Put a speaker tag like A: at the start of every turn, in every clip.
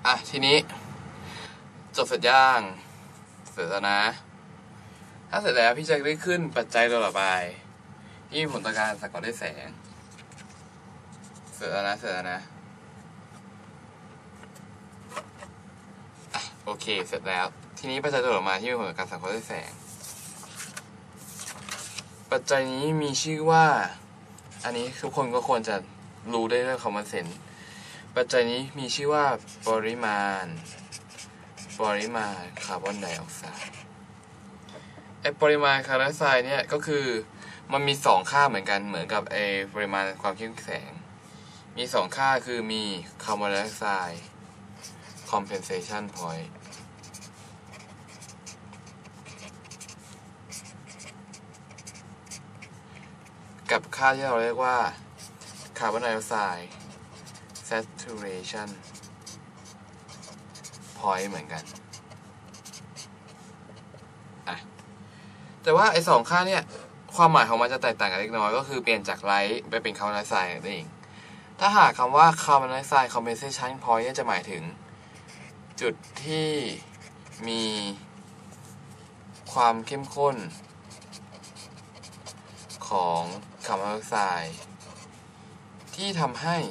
A: ทีนี้จบเสร็จย่างเสร็จแล้วนะถ้าเสร็จแล้วพี่จะได้ขึ้นปัจจัยตัวต่อไปที่มีผลต่อการสังเคราะห์ด้วยแสงเสร็จแล้วนะโอเคเสร็จแล้วทีนี้ปัจจัยตัวต่อมาที่มีผลต่อการสังเคราะห์ด้วยแสงปัจจัยนี้มีชื่อว่าอันนี้ทุกคนก็ควรจะรู้ได้ด้วยคอมมอนเซนส์ปัจจัยนี้มีชื่อว่าปริมาณคาร์บอนไดออกไซด์ปริมาณคาร์บอนไดออกไซด์เนี่ยก็คือมันมี2ค่าเหมือนกันเหมือนกับปริมาณความเข้มแสงมี2ค่าคือมีคาร์บอนไดออกไซด์ compensation point กับค่าที่เราเรียกว่าคาร์บอนไดออกไซด์ saturation point เหมือนกันแต่ว่าไอ้2ค่าเนี่ยความหมายของมันจะแตกต่างกันเล็กน้อยก็คือเปลี่ยนจากไลท์ไปเป็นคาร์บอนไดออกไซด์นั่นเองถ้าหากคำว่าคาร์บอนไดออกไซด์ compensation point จะหมายถึงจุดที่มีความเข้มข้นของคาร์บอนไดออกไซด์ที่ทำให้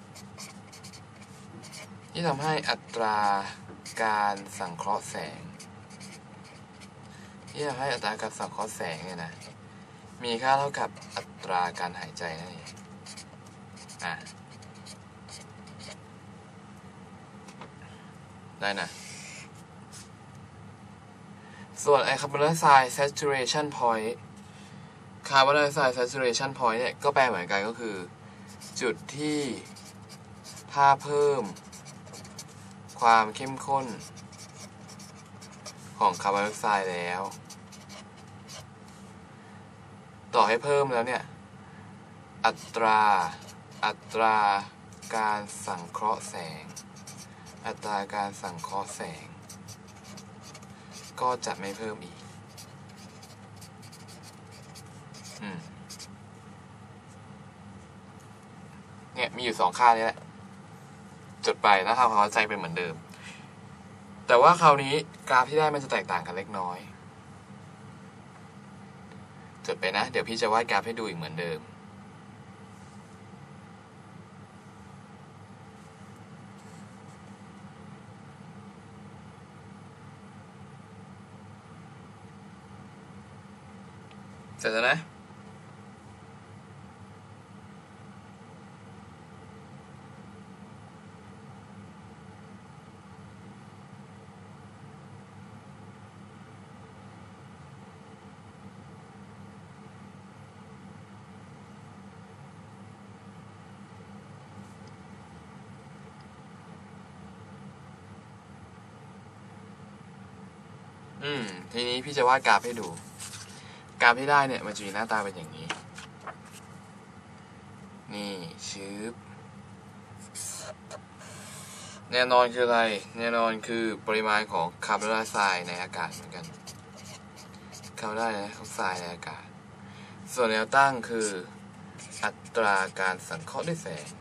A: อัตราการสังเคราะห์แสงเนี่ยนะมีค่าเท่ากับอัตราการหายใจนั่นเองได้นะส่วนคาร์บอนไดออกไซด์ saturation point เนี่ยก็แปลเหมือนกันก็คือจุดที่ถ้าเพิ่มความเข้มข้นของคาร์บอนไดออกไซด์แล้วต่อให้เพิ่มแล้วเนี่ยอัตราการสังเคราะห์แสงก็จะไม่เพิ่มอีกเนี่ยมีอยู่2ค่านี้แหละจดไปแล้วทำความเข้าใจเป็นเหมือนเดิมแต่ว่าคราวนี้กราฟที่ได้มันจะแตกต่างกันเล็กน้อยจดไปนะเดี๋ยวพี่จะวาดกราฟให้ดูอีกเหมือนเดิมเสร็จแล้วนะทีนี้พี่จะวาดกราฟให้ดูกราฟที่ได้เนี่ยมันจะมีหน้าตาเป็นอย่างนี้นี่แน่นอนคืออะไรแน่นอนคือปริมาณของคาร์บอนไดออกไซด์ในอากาศเหมือนกันคาร์บอนไดออกไซด์ในอากาศส่วนแนวตั้งคืออัตราการสังเคราะห์ด้วยแสง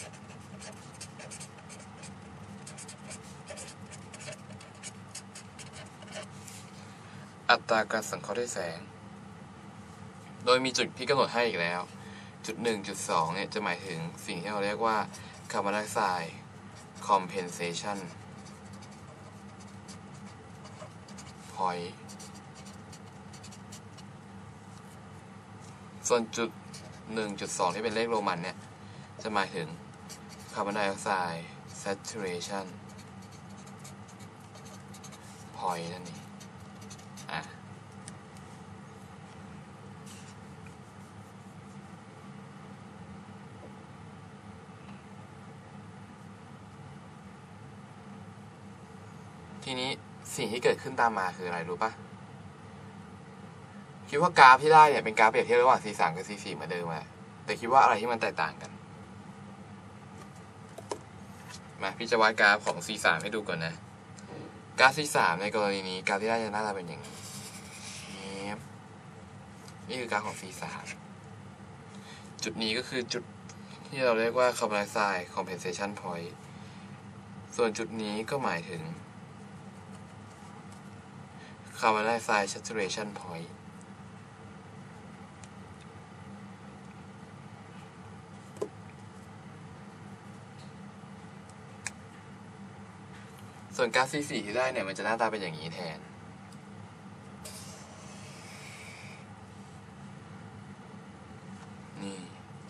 A: อัตราการสังเคราะห์ด้วยแสงโดยมีจุดที่กำหนดให้อีกแล้วจุด1 จุด 2เนี่ยจะหมายถึงสิ่งที่เราเรียกว่าคาร์บอนไดออกไซด์ compensation point ส่วนจุด1 จุด 2ที่เป็นเลขโรมันเนี่ยจะหมายถึงคาร์บอนไดออกไซด์ saturation point นั่นเองทีนี้สิ่งที่เกิดขึ้นตามมาคืออะไรรู้ปะคิดว่ากราฟที่ได้เนี่ยเป็นกราฟเปรียบเทียบระหว่าง C3 กับ C4 เหมือนเดิมแหละแต่คิดว่าอะไรที่มันแตกต่างกันมาพี่จะวาดกราฟของ C3 ให้ดูก่อนนะกราฟ C3 ในกรณีนี้กราฟที่ได้จะหน้าตาเป็นอย่างนี้นี่คือกราฟของ C3 จุดนี้ก็คือจุดที่เราเรียกว่า carbon dioxide compensation point ส่วนจุดนี้ก็หมายถึง Carbon dioxide saturation point ส่วนก๊าซ C4 ที่ได้เนี่ยมันจะหน้าตาเป็นอย่างนี้แทนนี่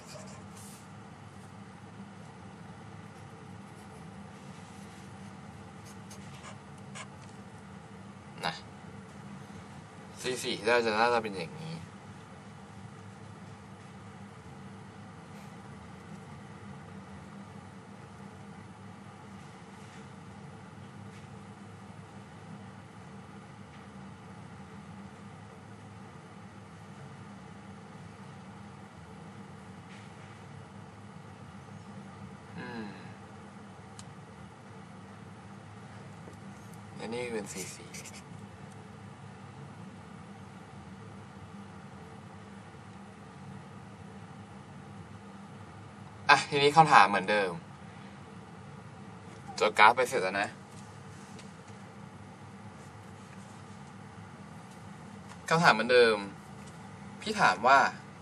A: นะ C4 ที่ได้จะหน้าตาเป็นอย่างนี้และนี่เป็น C4 ทีนี้คำถามเหมือนเดิมจดกราฟไปเสร็จแล้วนะคำถามเหมือนเดิมพี่ถามว่า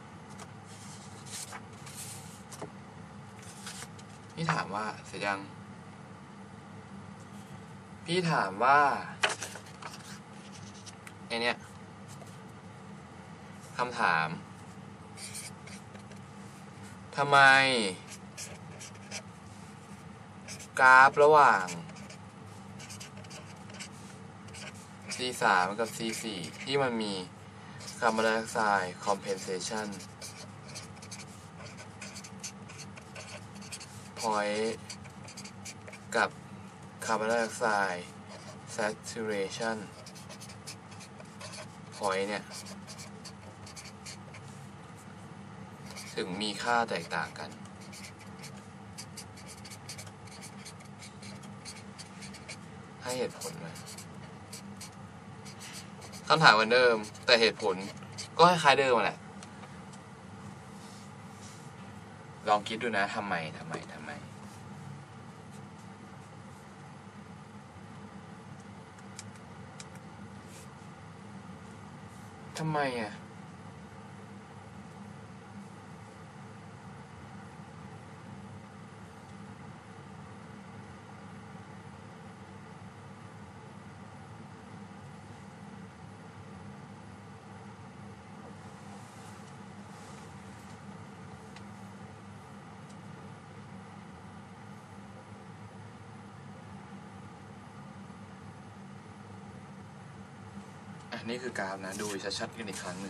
A: เสร็จยังพี่ถามว่าไอเนี้ยคำถามทำไมกราฟระหว่าง C3 กับ C4 ที่มันมีคาร์บอนไดออกไซด์ compensation point กับคาร์บอนไดออกไซด์ saturation point เนี่ยถึงมีค่าแตกต่างกันให้เหตุผลไหมคำถามเหมือนเดิมแต่เหตุผลก็คล้ายๆเดิมแหละลองคิดดูนะทำไมอ่ะนี่คือกราฟนะดูชัดๆกันอีกครั้งหนึ่ง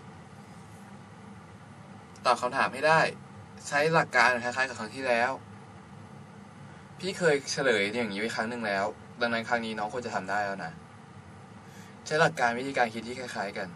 A: ตอบคำถามให้ได้ใช้หลักการคล้ายๆกับครั้งที่แล้วพี่เคยเฉลยอย่างนี้ไว้ครั้งหนึ่งแล้วดังนั้นครั้งนี้น้องควรจะทำได้แล้วนะใช้หลักการวิธีการคิดที่คล้ายๆกัน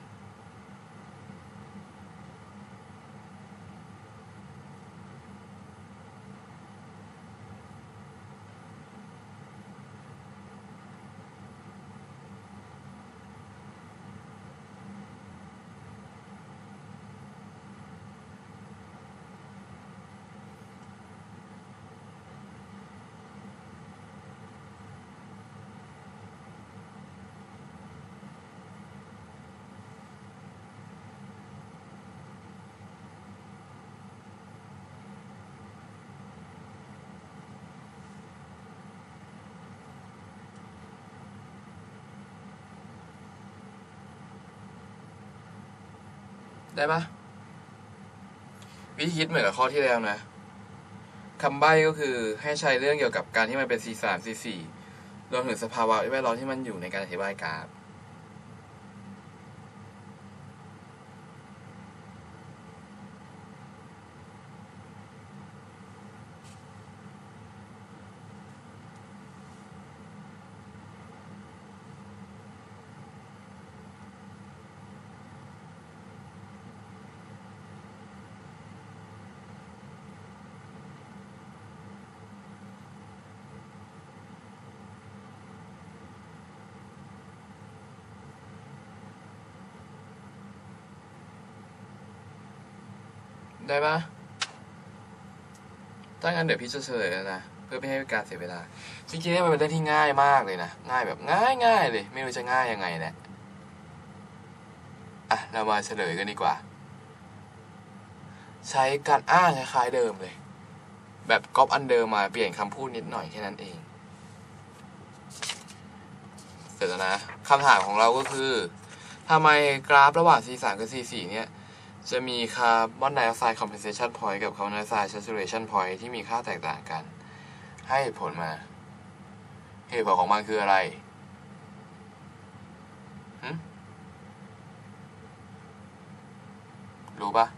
A: ได้ปะวิธีคิดเหมือนกับข้อที่แล้วนะคำใบ้ก็คือให้ใช้เรื่องเกี่ยวกับการที่มันเป็น C3 C4 รวมถึงสภาวะแวดล้อมที่มันอยู่ในการอธิบายกราฟได้ปะถ้างั้นเดี๋ยวพี่จะเฉลยแล้วนะพื่อไม่ให้เป็นการเสียเวลาจริงๆเนี่ยมันเป็นเรื่องที่ง่ายมากเลยนะง่ายแบบง่ายเลยไม่รู้จะง่ายยังไงแหละอ่ะเรามาเฉลยกันดีกว่าใช้การอ้างคล้ายๆเดิมเลยแบบก๊อปอันเดิมมาเปลี่ยนคำพูดนิดหน่อยแค่นั้นเองเสร็จแล้วนะคำถามของเราก็คือทำไมกราฟระหว่าง C3 กับ C4 เนี่ยจะมีคาร์บอนไดออกไซด์ compensation point กับคาร์บอนไดออกไซด์ saturation point ที่มีค่าแตกต่างกันให้เหตุผลมาเหตุผลของมันคืออะไรรู้ปะ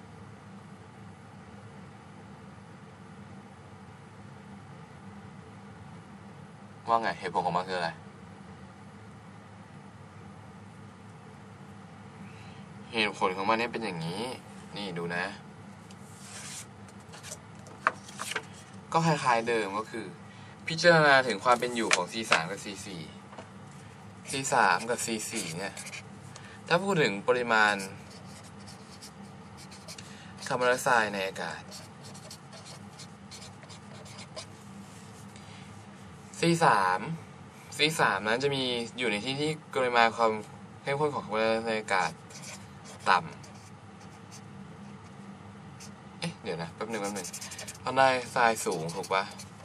A: ว่าไงเหตุผลของมันคืออะไรเหตุผลของมันเนี่ยเป็นอย่างนี้นี่ดูนะก็คล้ายๆเดิมก็คือพิจารณาถึงความเป็นอยู่ของ C3 กับ C4 C3 กับ C4 เนี่ยถ้าพูดถึงปริมาณคาร์บอนไดออกไซด์ในอากาศ C3 นั้นจะมีอยู่ในที่ที่ปริมาณความเข้มข้นของคาร์บอนไดออกไซด์ในอากาศต่ำเดี๋ยวนะแป๊บหนึ่งคาร์บอนไดออกไซด์สูงถูกปะ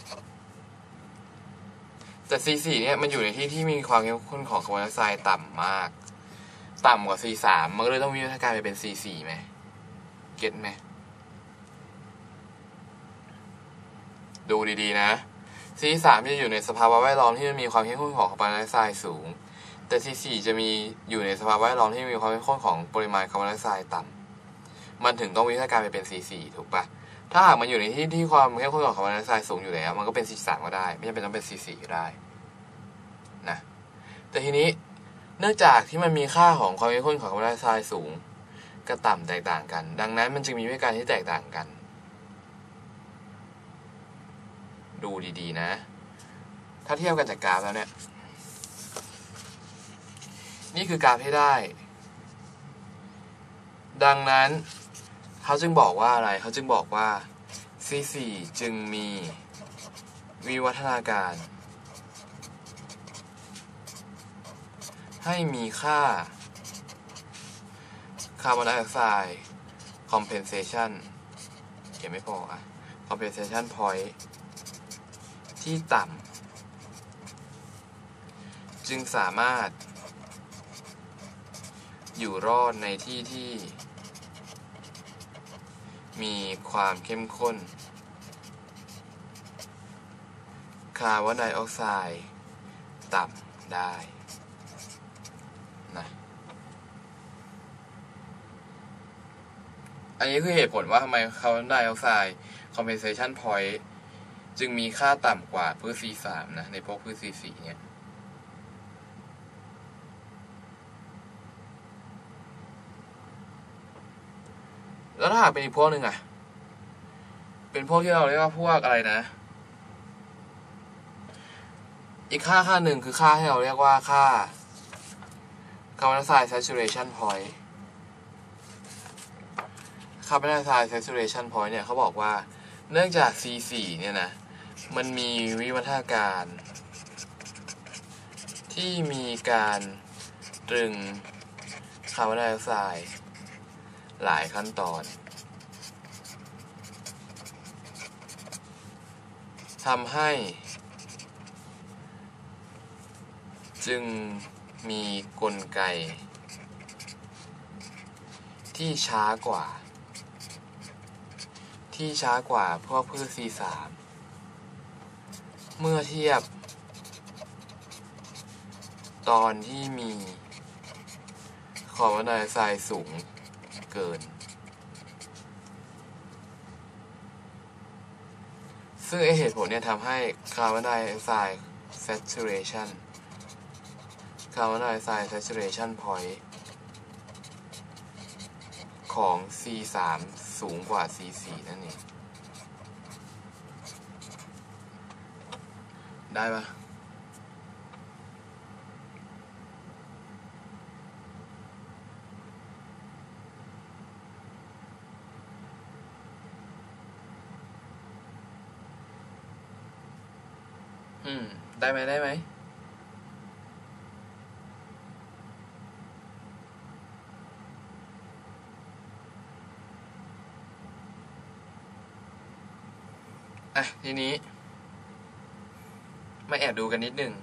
A: แต่ C4 เนี่ยมันอยู่ในที่ที่มีความเข้มข้นของคาร์บอนไดออกไซด์ต่ำมากต่ำกว่า C3 มันก็เลยต้องมีวิธีการไปเป็น C4 ไหมเก็ตไหมดูดีๆนะ C3 จะอยู่ในสภาวะแวดล้อมที่มีความเข้มข้นของคาร์บอนไดออกไซด์สูงแต่ C4 จะมีอยู่ในสภาวะแวดล้อมที่มีความเข้มข้นของปริมาณคาร์บอนไดออกไซด์ต่ำมันถึงต้องวิธีการไปเป็น C4 ถูกปะถ้าหากมันอยู่ในที่ที่ความเข้มข้นของคาร์บอนไดออกไซด์สูงอยู่แล้วมันก็เป็น C3 ก็ได้ไม่จำเป็นต้องเป็น C4 ก็ได้นะแต่ทีนี้เนื่องจากที่มันมีค่าของความเข้มข้นของคาร์บอนไดออกไซด์สูงกับต่ำแตกต่างกันดังนั้นมันจึงมีวิธีการที่แตกต่างกันดูดีๆนะถ้าเทียบกันจากกราฟแล้วเนี่ยนี่คือกราฟที่ได้ดังนั้นเขาจึงบอกว่าอะไรเขาจึงบอกว่า C4 จึงมีวิวัฒนาการให้มีค่าคาร์บอนไดออกไซด์ compensation เขียนไม่พอcompensation point ที่ต่ำจึงสามารถอยู่รอดในที่ที่มีความเข้มข้นคาร์บอนไดออกไซด์ต่ำได้นะอันนี้คือเหตุผลว่าทำไมคาร์บอนไดออกไซด์ compensation point จึงมีค่าต่ำกว่าพืช C3 นะในพวกพืช C4 เนี่ยแล้วถ้าหากเป็นอีกพวกหนึ่งอะเป็นพวกที่เราเรียกว่าพวกอะไรนะอีกค่าหนึ่งคือค่าที่เราเรียกว่าค่าคาร์บอนไดออกไซด์ saturation point คาร์บอนไดออกไซด์ saturation point เนี่ยเขาบอกว่าเนื่องจาก C4 เนี่ยนะมันมีวิวัฒนาการที่มีการตรึงคาร์บอนไดออกไซด์หลายขั้นตอนทำให้จึงมีกลไกที่ช้ากว่าพวกพืช C3 เมื่อเทียบตอนที่มีคาร์บอนไดออกไซด์สูงเกินซึ่งเหตุผลเนี่ยทำให้คาร์บอนไดออกไซด์ saturation point ของ C3 สูงกว่า C4 นั่นเองได้ปะได้ไหมได้ไหมทีนี้มาแอบดูกันนิดนึง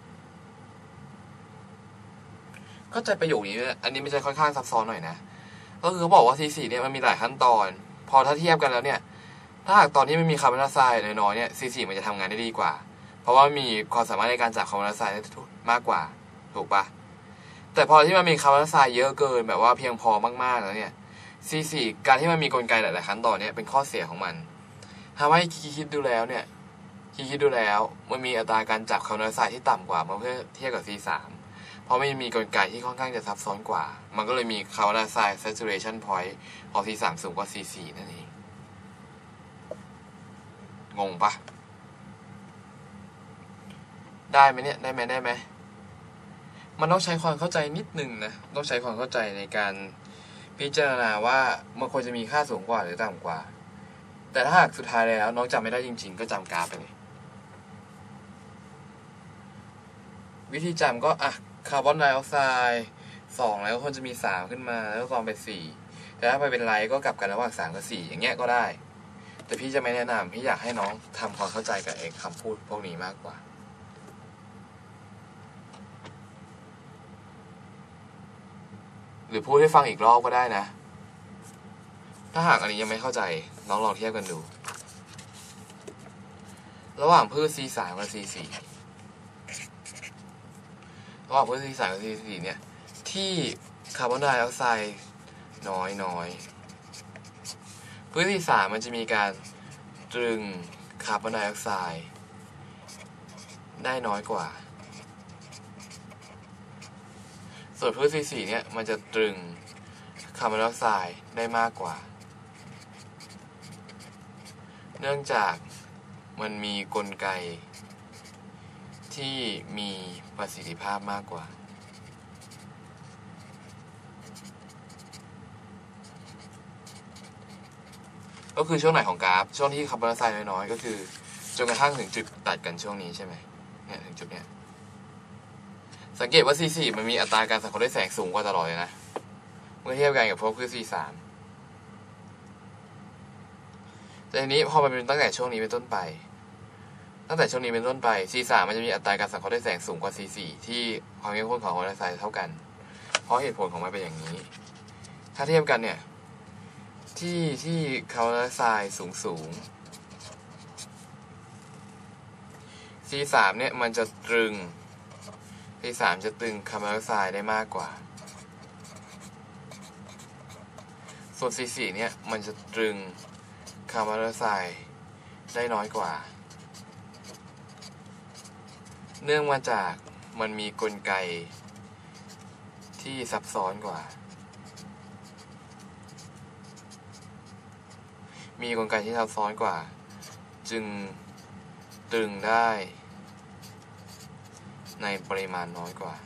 A: เข้าใจประโยคนี้อันนี้ไม่ใช่ค่อนข้างซับซ้อนหน่อยนะก็คือเขาบอกว่า C4 เนี่ยมันมีหลายขั้นตอนพอถ้าเทียบกันแล้วเนี่ยถ้าหากตอนที่ไม่มีคาร์บอนไดออกไซด์น้อยๆเนี่ย C4 มันจะทำงานได้ดีกว่าเพราะว่ามีความสามารถในการจับคาร์บอนไดออกไซด์ได้มากกว่าถูกปะแต่พอที่มันมีคาร์บอนไดออกไซด์เยอะเกินแบบว่าเพียงพอมากๆแล้วเนี่ย C4 การที่มันมีกลไกหลายๆขั้นตอนเนี่ยเป็นข้อเสียของมันทำให้คิดดูแล้วมันมีอัตราการจับคาร์บอนไดออกไซด์ที่ต่ำกว่าเมื่อเทียบกับ C3 เพราะมันมีกลไกที่ค่อนข้างจะซับซ้อนกว่ามันก็เลยมีคาร์บอนไดออกไซด์ saturation point ของ C3 สูงกว่า C4 นั่นเองงงปะได้ไหมเนี่ยได้ไหมมันต้องใช้ความเข้าใจนิดนึงนะต้องใช้ความเข้าใจในการพิจารณาว่ามันควรจะมีค่าสูงกว่าหรือต่ำกว่าแต่ถ้าหากสุดท้ายแล้วน้องจำไม่ได้จริงๆก็จำกราฟไปเลยวิธีจำก็คาร์บอนไดออกไซด์2แล้วควรจะมี3ขึ้นมาแล้วตอนไป4แต่ถ้าไปเป็นไรก็กลับกันระหว่าง3กับ4อย่างเงี้ยก็ได้แต่พี่จะไม่แนะนำพี่อยากให้น้องทำความเข้าใจกับคำพูดพวกนี้มากกว่าหรือพูดให้ฟังอีกรอบก็ได้นะถ้าหากอันนี้ยังไม่เข้าใจน้องลองเทียบกันดูระหว่างพืช C3 กับ C4 ระหว่างพืช C3 กับ C4 เนี่ยที่คาร์บอนไดออกไซด์น้อยพืช C3 มันจะมีการตรึงคาร์บอนไดออกไซด์ได้น้อยกว่าส่วนพืช C4 เนี่ยมันจะตรึงคาร์บอนไดออกไซด์ได้มากกว่าเนื่องจากมันมีกลไกที่มีประสิทธิภาพมากกว่าก็คือช่วงไหนของกราฟช่วงที่คาร์บอนไดออกไซด์น้อยๆก็คือจนกระทั่งถึงจุดตัดกันช่วงนี้ใช่ไหมเนี่ยถึงจุดเนี้ยสังเกตว่า C4 มันมีอัตราการสังเคราะห์ด้วยแสงสูงกว่าตลอดเลยนะเมื่อเทียบกันกับพวกคือ C3 แต่ทีนี้พอมันเป็นตั้งแต่ช่วงนี้เป็นต้นไปC3 มันจะมีอัตราการสังเคราะห์ด้วยแสงสูงกว่า C4 ที่ความเข้มข้นของคาร์บอนไดออกไซด์เท่ากันเพราะเหตุผลของมันเป็นอย่างนี้ถ้าเทียบกันเนี่ยที่คาร์บอนไดออกไซด์สูง C3 เนี่ยมันจะตรึง C3 จะตรึงคาร์บอนไดออกไซด์ได้มากกว่าส่วน C4 เนี่ยมันจะตรึงคาร์บอนไดออกไซด์ได้น้อยกว่าเนื่องมาจากมันมีกลไกที่ซับซ้อนกว่าจึงตรึงได้ในปริมาณน้อยกว่า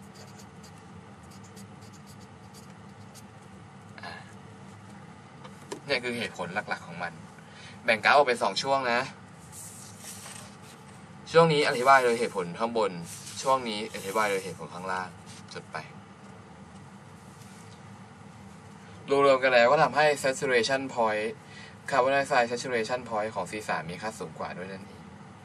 A: เนี่ยคือเหตุผลหลักๆของมันแบ่งกราฟออกเป็น2ช่วงนะช่วงนี้อธิบายโดยเหตุผลข้างบนช่วงนี้อธิบายโดยเหตุผลข้างล่างจดไปรวมๆกันแล้วก็ทำให้ saturation point คาร์บอนไดออกไซด์ saturation point ของ C3 มีค่าสูงกว่าด้วยนั่นเอง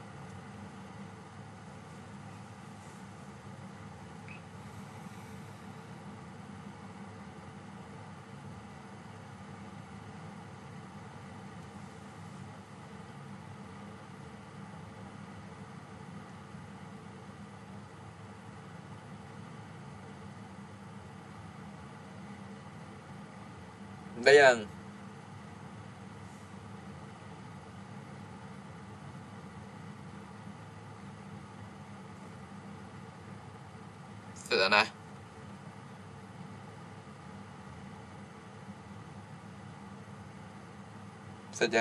A: ได้ยังเสร็จแล้วนะเสร็จยัง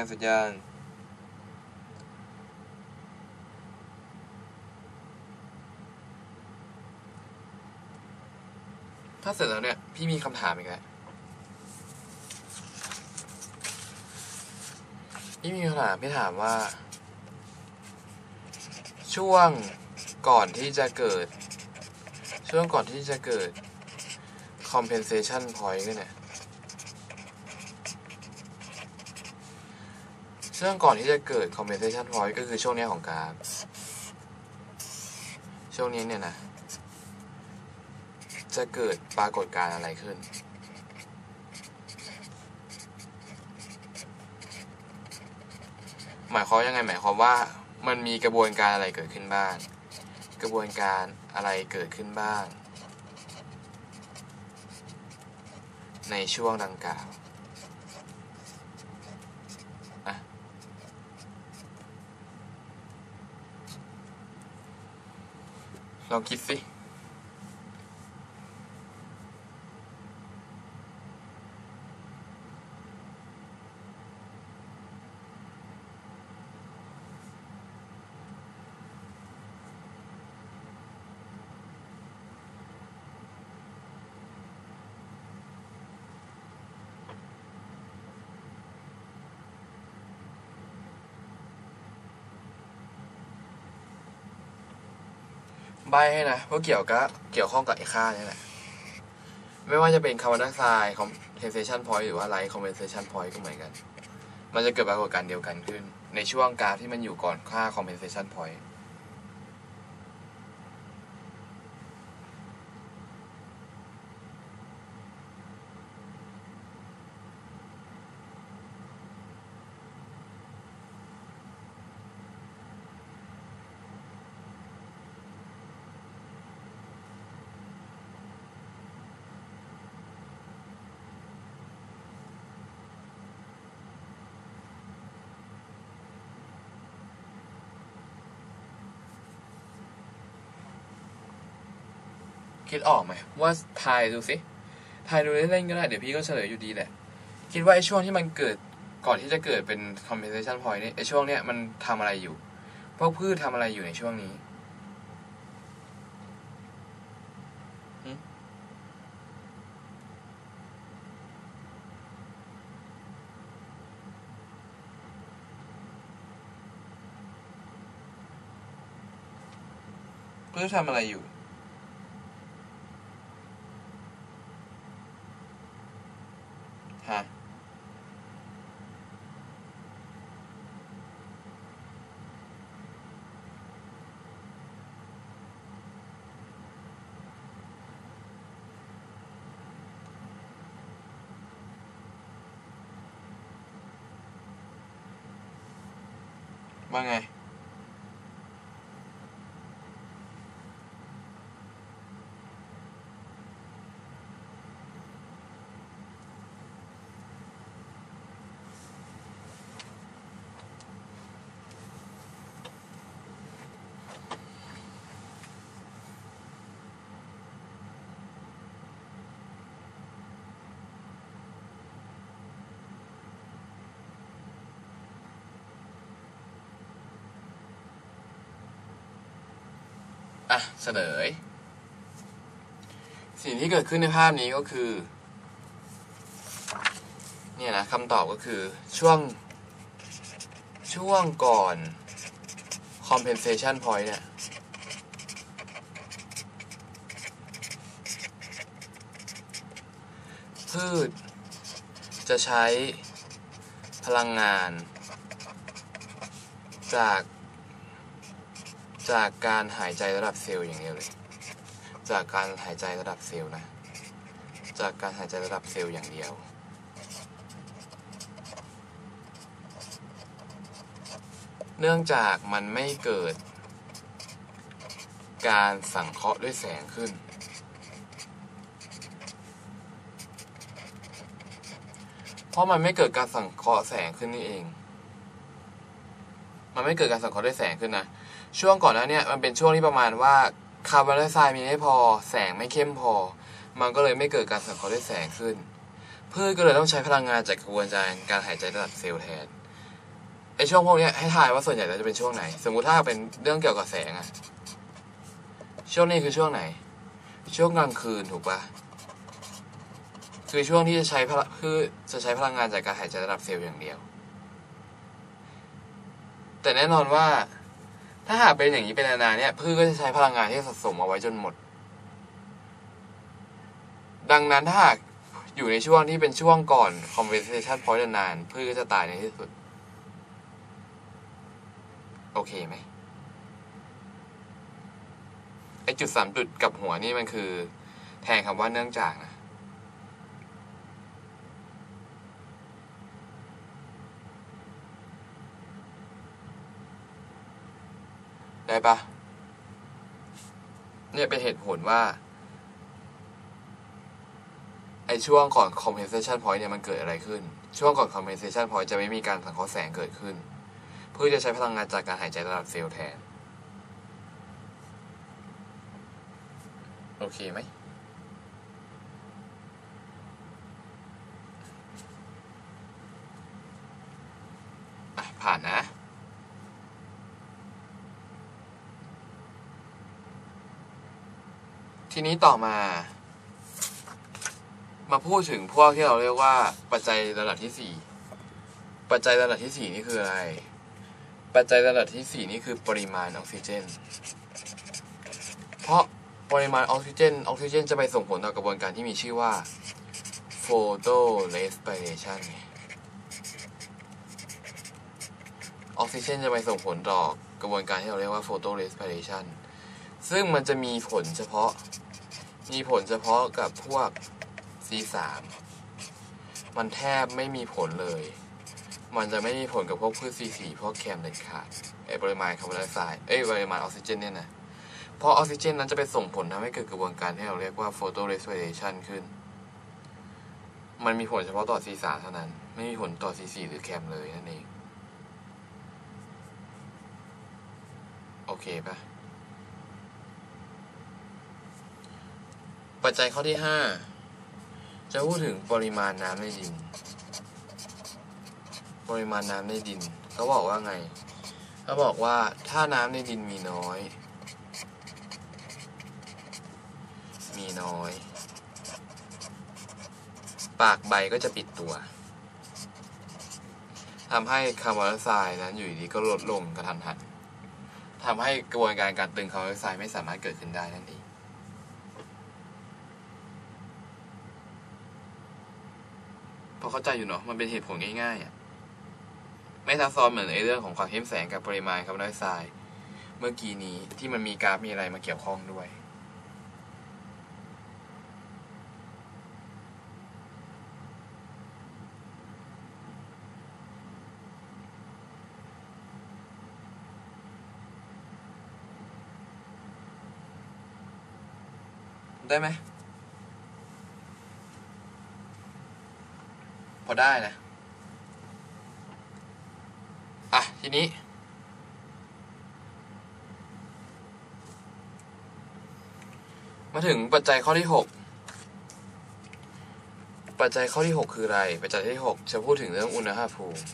A: ถ้าเสร็จแล้วเนี่ยพี่มีคำถามอีกแล้วพี่ถามว่าช่วงก่อนที่จะเกิดcompensation point เนี่ยช่วงก่อนที่จะเกิด compensation point ก็คือช่วงนี้ของกราฟช่วงนี้เนี่ยนะจะเกิดปรากฏการณ์อะไรขึ้นหมายความยังไงหมายความว่ามันมีกระบวนการอะไรเกิดขึ้นบ้างกระบวนการอะไรเกิดขึ้นบ้างในช่วงดังกล่าวลองคิดสิใบให้นะเพราะเกี่ยวข้องกับไอ้ค่านี่แหละไม่ว่าจะเป็นคาร์บอนไดออกไซด์ compensation point หรือว่าไลท์ compensation point ก็เหมือนกันมันจะเกิดปรากฏการณ์เดียวกันขึ้นในช่วงกราฟที่มันอยู่ก่อนค่า compensation point คิดออกไหมว่าทายดูสิทายดูเล่นๆก็ได้เดี๋ยวพี่ก็เฉลยอยู่ดีแหละคิดว่าไอ้ช่วงที่มันเกิดก่อนที่จะเกิดเป็น compensation point นี่ไอ้ช่วงเนี้ยมันทำอะไรอยู่พวกพืชทำอะไรอยู่ในช่วงนี้พืชทำอะไรอยู่ฮะว่าไงเฉลยสิ่งที่เกิดขึ้นในภาพนี้ก็คือเนี่ยนะคำตอบก็คือช่วงก่อน compensation point เนี่ยพืชจะใช้พลังงานจากการหายใจระดับเซลล์อย่างเดียวเลยจากการหายใจระดับเซลล์นะจากการหายใจระดับเซลล์อย่างเดียวเนื่องจากมันไม่เกิดการสังเคราะห์ด้วยแสงขึ้นเพราะมันไม่เกิดการสังเคราะห์แสงขึ้นนี่เองมันไม่เกิดการสังเคราะห์ด้วยแสงขึ้นนะช่วงก่อนหน้านี้มันเป็นช่วงที่ประมาณว่าคาร์บอนไดออกไซด์มีไม่พอแสงไม่เข้มพอมันก็เลยไม่เกิดการสังเคราะห์ด้วยแสงขึ้นพืชก็เลยต้องใช้พลังงานจากกระบวนการหายใจระดับเซลล์แทนไอช่วงพวกนี้ให้ทายว่าส่วนใหญ่แล้วจะเป็นช่วงไหนสมมุติถ้าเป็นเรื่องเกี่ยวกับแสงอะช่วงนี้คือช่วงไหนช่วงกลางคืนถูกปะคือช่วงที่จะใช้พลังงานจากการหายใจระดับเซลล์อย่างเดียวแต่แน่นอนว่าถ้าหากเป็นอย่างนี้เป็นนานๆเนี่ยพืชก็จะใช้พลังงานที่สะสมเอาไว้จนหมดดังนั้นถ้าหากอยู่ในช่วงที่เป็นช่วงก่อน compensation point นานๆพืชก็จะตายในที่สุดโอเคไหมไอจุด3 จุดกับหัวนี่มันคือแทนคำว่าเนื่องจากนะได้ปะเนี่ยเป็นเหตุผลว่าไอช่วงก่อน compensation point เนี่ยมันเกิดอะไรขึ้นช่วงก่อน compensation point จะไม่มีการสังเคราะห์แสงเกิดขึ้นเพื่อจะใช้พลังงานจากการหายใจระดับเซลล์แทนโอเคไหมผ่านนะทีนี้ต่อมาพูดถึงพวกที่เราเรียกว่าปัจจัยระดับที่4ปัจจัยระดับที่4นี่คืออะไรปัจจัยระดับที่4นี่คือปริมาณออกซิเจนเพราะปริมาณออกซิเจนจะไปส่งผลต่อกระบวนการที่มีชื่อว่า photorespiration ออกซิเจนจะไปส่งผลต่อกระบวนการที่เราเรียกว่า photorespiration ซึ่งมันจะมีผลเฉพาะกับพวก C3 มันแทบไม่มีผลเลยมันจะไม่มีผลกับพวกพืช C4 พวกแคมเด็ดขาดปริมาณคาร์บอนไดออกไซด์ปริมาณออกซิเจนเนี่ยนะเพราะออกซิเจนนั้นจะไปส่งผลทำให้เกิดกระบวนการที่เราเรียกว่า photorespiration ขึ้นมันมีผลเฉพาะต่อ C3 เท่านั้นไม่มีผลต่อ C4 หรือแคมเลยนั่นเองโอเคปะปัจจัยข้อที่5จะพูดถึงปริมาณน้ำในดินเขาบอกว่าไงเขาบอกว่าถ้าน้ำในดินมีน้อยปากใบก็จะปิดตัวทำให้คาร์บอนไดออกไซด์นั้นอยู่ดีก็ลดลงกระทันหันทำให้กระบวนการตึงคาร์บอนไดออกไซด์ไม่สามารถเกิดขึ้นได้นั่นเองพอเข้าใจอยู่เนาะมันเป็นเหตุผลง่ายๆไม่ซับซ้อนเหมือนเรื่องของความเข้มแสงกับปริมาณคาร์บอนไดออกไซด์เมื่อกี้นี้ที่มันมีกราฟมีอะไรมาเกี่ยวข้องด้วยได้ไหมพอได้นะทีนี้มาถึงปัจจัยข้อที่6คืออะไรปัจจัยที่6จะพูดถึงเรื่องอุณหภูมิ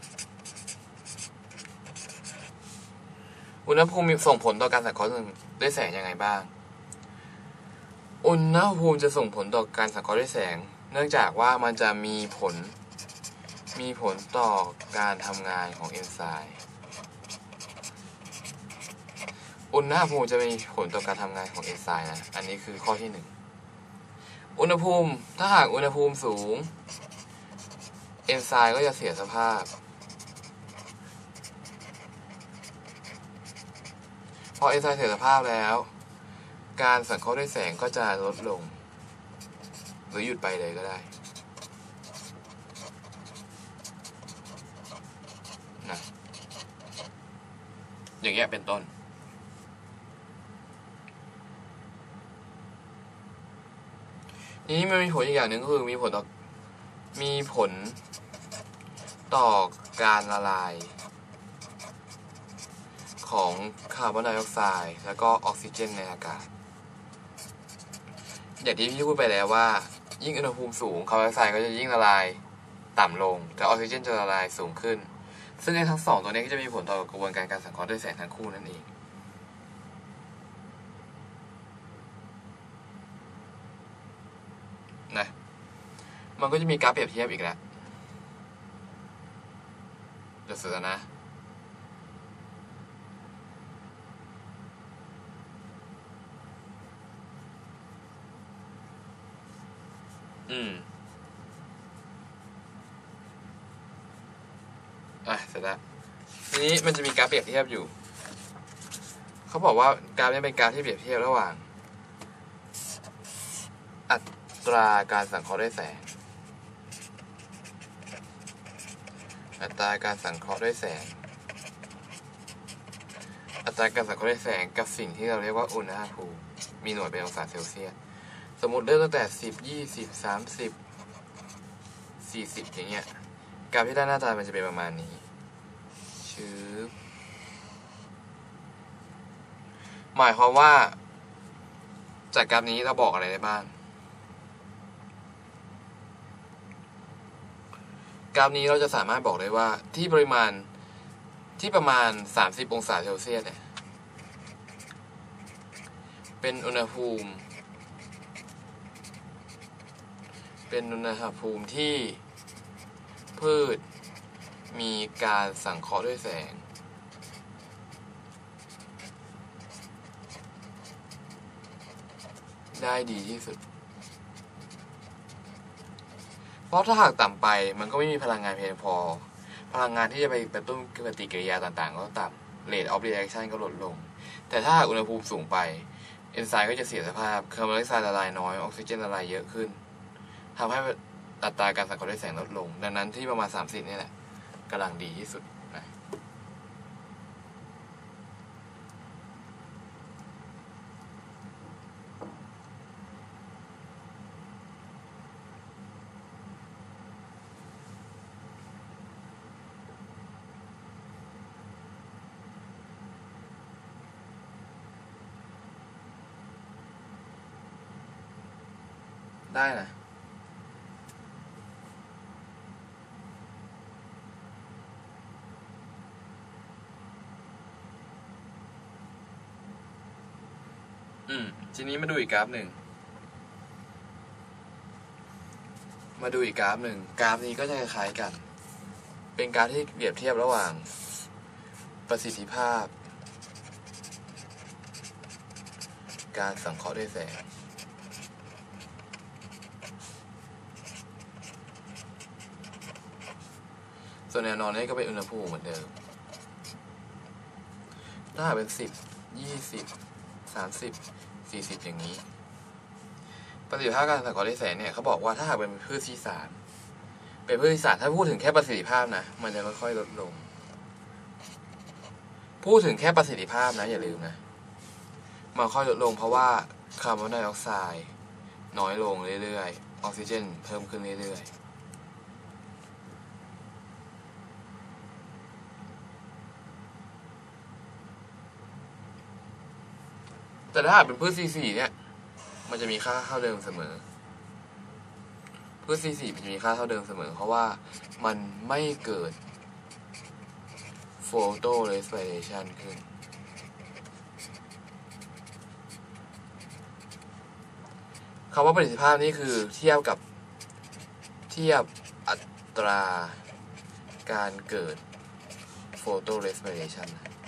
A: มีส่งผลต่อการสังเคราะห์ด้วยแสงยังไงบ้างอุณหภูมิจะส่งผลต่อการสังเคราะห์ด้วยแสงเนื่องจากว่ามันจะมีผลต่อการทำงานของเอนไซม์อุณหภูมิจะมีผลต่อการทำงานของเอนไซม์นะอันนี้คือข้อที่1อุณหภูมิถ้าหากอุณหภูมิสูงเอนไซม์ก็จะเสียสภาพพอเอนไซม์เสียสภาพแล้วการสังเคราะห์ด้วยแสงก็จะลดลงหรือหยุดไปเลยก็ได้นะอย่างเงี้ยเป็นต้นนี้มันมีผลอีกอย่างหนึ่งก็คือมีผลต่อการละลายของคาร์บอนไดออกไซด์แล้วก็ออกซิเจนในอากาศอย่างที่พี่พูดไปแล้วว่ายิ่งอุณหภูมิสูงคาร์บอนไดออกไซด์ก็จะยิ่งละลายต่ำลงแต่ออกซิเจนจะละลายสูงขึ้นซึ่งในทั้ง2ตัวนี้ก็จะมีผลต่อกระบวนการสังเคราะห์ด้วยแสงทั้งคู่นั่นเองนะมันก็จะมีกราฟเปรียบเทียบอีกแล้วเดี๋ยวเสร็จนะเสร็จแล้วทีนี้มันจะมีกราฟเปรียบเทียบอยู่เขาบอกว่ากราฟนี้เป็นกราฟที่เปรียบเทียบระหว่างอัตราการสังเคราะห์ด้วยแสงอัตราการสังเคราะห์ด้วยแสงอัตราการสังเคราะห์ด้วยแสงกับสิ่งที่เราเรียกว่าอุณหภูมิมีหน่วยเป็นองศาเซลเซียสสมมติเริ่มตั้งแต่10 20 30 40อย่างเงี้ยกราฟที่ด้านหน้าตามันจะเป็นประมาณนี้หมายความว่าจากกราฟนี้เราบอกอะไรได้บ้างกราฟนี้เราจะสามารถบอกได้ว่าที่ปริมาณที่ประมาณ30 องศาเซลเซียสเนี่ยเป็นอุณหภูมิที่พืชมีการสังเคราะห์ด้วยแสงได้ดีที่สุดเพราะถ้าหากต่ำไปมันก็ไม่มีพลังงานเพียงพอพลังงานที่จะไปกระตุ้นปฏิกิริยาต่างๆก็ต่ำ rate of reaction ก็ลดลงแต่ถ้าหากอุณหภูมิสูงไปเอนไซม์ก็จะเสียสภาพคาร์บอนไดออกไซด์ละลายน้อยออกซิเจนละลายเยอะขึ้นทำให้อัตราการสังเคราะห์ด้วยแสงลดลงดังนั้นที่ประมาณ30นี่แหละกำลังดีที่สุดนะได้นะทีนี้มาดูอีกกราฟหนึ่งกราฟนี้ก็จะคล้ายๆกันเป็นกราฟที่เปรียบเทียบระหว่างประสิทธิภาพการสังเคราะห์ด้วยแสงส่วนแนวนอนนี้ก็เป็นอุณหภูมิเหมือนเดิมถ้าเป็น10 20 30 40อย่างนี้ประสิทธิภาพการสังเคราะห์ด้วยแสงเนี่ยเขาบอกว่าถ้าหากเป็นพืชที่สารถ้าพูดถึงแค่ประสิทธิภาพนะมันจะค่อยๆลดลงพูดถึงแค่ประสิทธิภาพนะอย่าลืมนะมันค่อยลดลงเพราะว่าคาร์บอนไดออกไซด์น้อยลงเรื่อยๆออกซิเจนเพิ่มขึ้นเรื่อยๆแต่ถ้าหากเป็นพืชสีเนี่ยมันจะมีค่าเท่าเดิมเสมอพืชสีมันจะมีค่าเท่าเดิมเสมอเพราะว่ามันไม่เกิดโฟโตเรสปิเรชันขึ้นคำว่าประสิทธิภาพนี่คือเทียบอัตราการเกิดโฟโตเรสปิเรชัน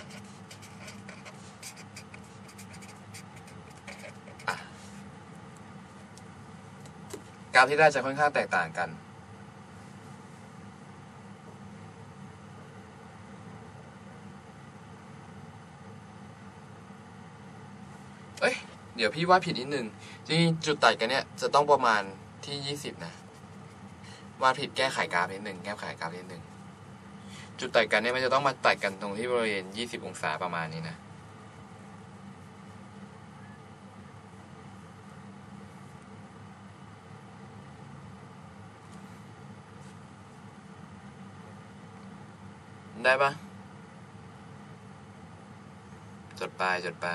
A: กราฟที่ได้จะค่อนข้างแตกต่างกันเดี๋ยวพี่ว่าผิดนิดนึงจริงจุดตัดกันเนี่ยจะต้องประมาณที่20นะว่าผิดแก้ไขกราฟนิดนึงจุดตัดกันเนี่ยมันจะต้องมาตัดกันตรงที่บริเวณ20 องศาประมาณนี้นะได้ปะจดไป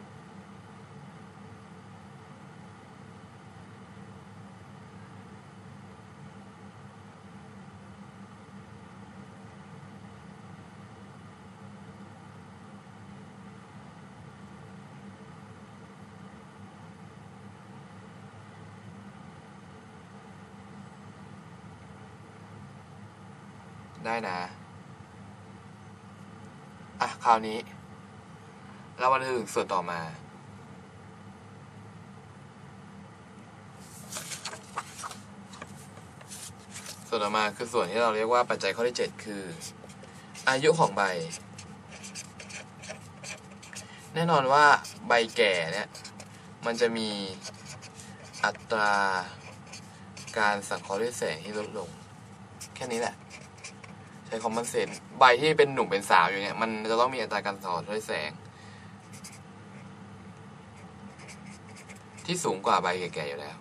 A: ได้นะคราวนี้เรามาถึงส่วนต่อมาส่วนต่อมาคือส่วนที่เราเรียกว่าปัจจัยข้อที่7คืออายุของใบแน่นอนว่าใบแก่เนี่ยมันจะมีอัตราการสังเคราะห์ด้วยแสงที่ลดลงแค่นี้แหละใช้คอมมอนเซนส์ใบที่เป็นหนุ่มเป็นสาวอยู่เนี่ยมันจะต้องมีอัตราการสังเคราะห์ด้วยแสงที่สูงกว่าใบแก่ๆอยู่แล้ว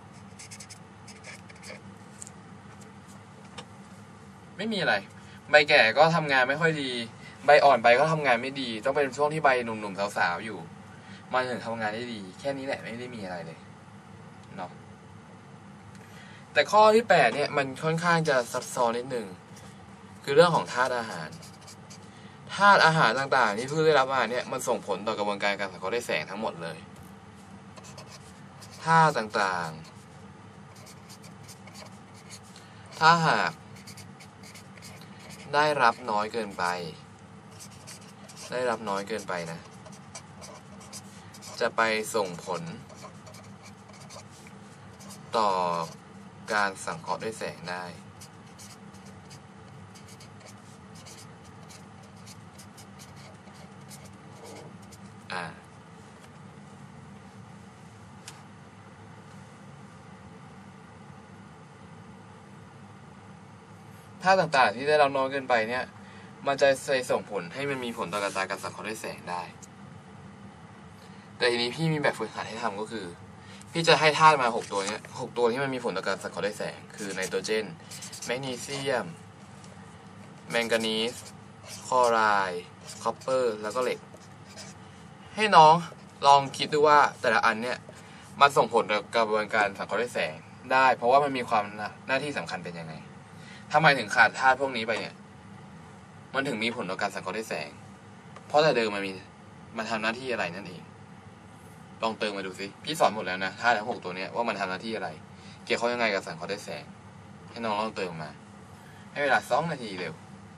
A: ไม่มีอะไรใบแก่ก็ทำงานไม่ค่อยดีใบอ่อนใบก็ทำงานไม่ดีต้องเป็นช่วงที่ใบหนุ่มๆสาวๆอยู่มันถึงทำงานได้ดีแค่นี้แหละไม่ได้มีอะไรเลยเนาะแต่ข้อที่8เนี่ยมันค่อนข้างจะซับซ้อนนิดนึงคือเรื่องของธาตุอาหารธาตุอาหารต่างๆที่พืชได้รับมาเนี่ยมันส่งผลต่อกระบวนการสังเคราะห์ด้วยแสงทั้งหมดเลยธาตุต่างๆถ้าหากได้รับน้อยเกินไปนะจะไปส่งผลต่อการสังเคราะห์ด้วยแสงได้ถ้าต่างๆที่ได้รับน้อยเกินไปเนี่ยมันจะส่งผลให้มันมีผลต่อการสังเคราะห์ด้วยแสงได้แต่ทีนี้พี่มีแบบฝึกหัดให้ทำก็คือพี่จะให้ธาตุมา6ตัวเนี้ย6ตัวที่มันมีผลต่อการสังเคราะห์ด้วยแสงคือไนโตรเจนแมกนีเซียมแมงกานีสคลอไรด์คอปเปอร์แล้วก็เหล็กให้น้องลองคิดดูว่าแต่ละอันเนี่ยมันส่งผลต่อกระบวนการสังเคราะห์ด้วยแสงได้เพราะว่ามันมีความหน้าที่สำคัญเป็นยังไงทำไมถึงขาดธาตุพวกนี้ไปเนี่ยมันถึงมีผลต่อการสังเคราะห์ด้วยแสงเพราะแต่เดิมมันทำหน้าที่อะไรนั่นเองลองเติมมาดูสิพี่สอนหมดแล้วนะธาตุทั้ง6ตัวนี้ว่ามันทำหน้าที่อะไรเกี่ยวข้องยังไงกับสังเคราะห์ด้วยแสงให้น้องลองเติมมาให้เวลา2 นาทีเร็ว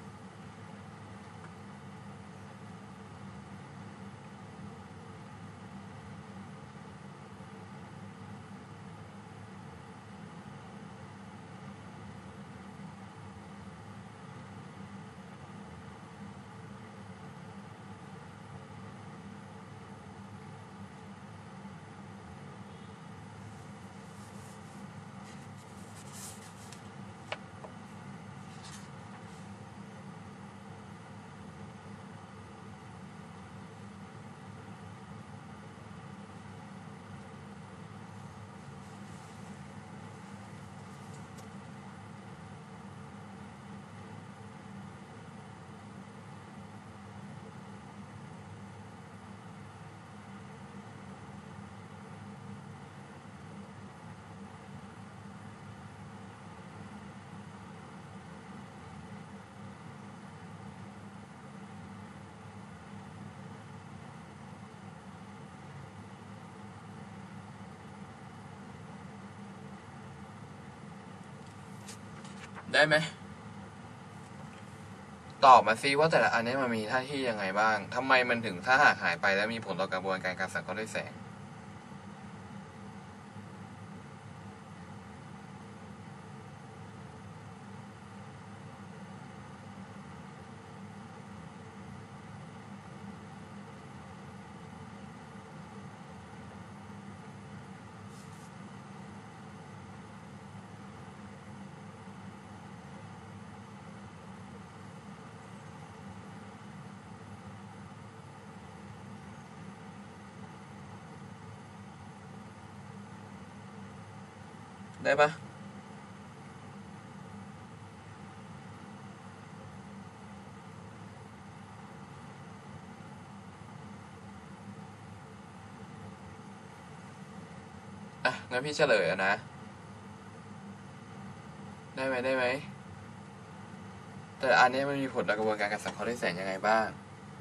A: ได้ไหมตอบมาซิว่าแต่ละอันนี้มันมีหน้าที่ยังไงบ้างทำไมมันถึงถ้าหากหายไปแล้วมีผลต่อกระบวนการสังเคราะห์ด้วยแสงได้ปะงั้นพี่เฉลยนะได้ไหมแต่อันนี้มันมีผลต่อกระบวนการสังเคราะห์ด้วยแสงยังไงบ้าง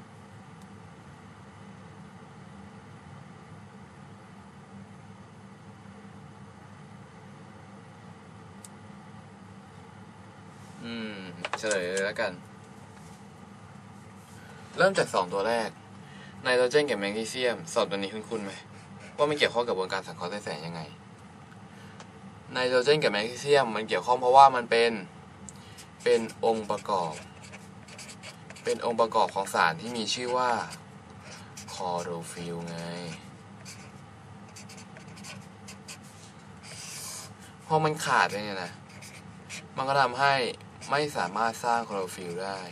A: เฉลยเลยแล้วกันเริ่มจาก2ตัวแรกไนโตรเจนกับแมกนีเซียมสอบตัวนี้คุ้นๆไหมว่ามันเกี่ยวข้องกับกระบวนการสังเคราะห์ด้วยแสงยังไงไนโตรเจนกับแมกนีเซียมมันเกี่ยวข้องเพราะว่ามันเป็นเป็นองค์ประกอบของสารที่มีชื่อว่าคลอโรฟิลล์ไงพอมันขาดไปเนี่ยนะมันก็ทำให้ไม่สามารถสร้างคลอโรฟิลล์ได้